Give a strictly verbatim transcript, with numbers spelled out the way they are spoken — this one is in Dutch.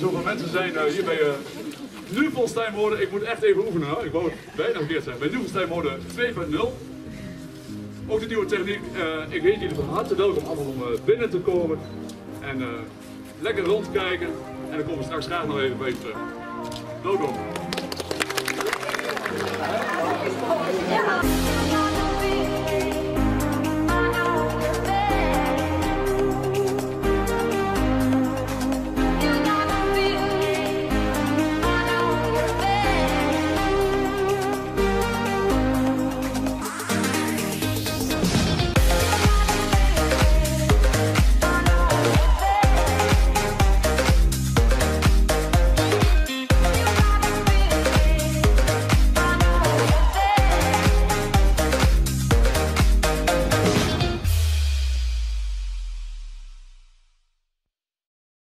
zoveel mensen zijn uh, hier bij uh, Nuvelsteinmode. Ik moet echt even oefenen, hoor. Ik wou het bijna verkeerd zijn. Bij Nuvelsteinmode twee punt nul. Ook de nieuwe techniek. Uh, ik heet jullie van harte welkom allemaal om uh, binnen te komen. En uh, lekker rondkijken. En dan komen we straks graag nog even bij je terug. Welkom.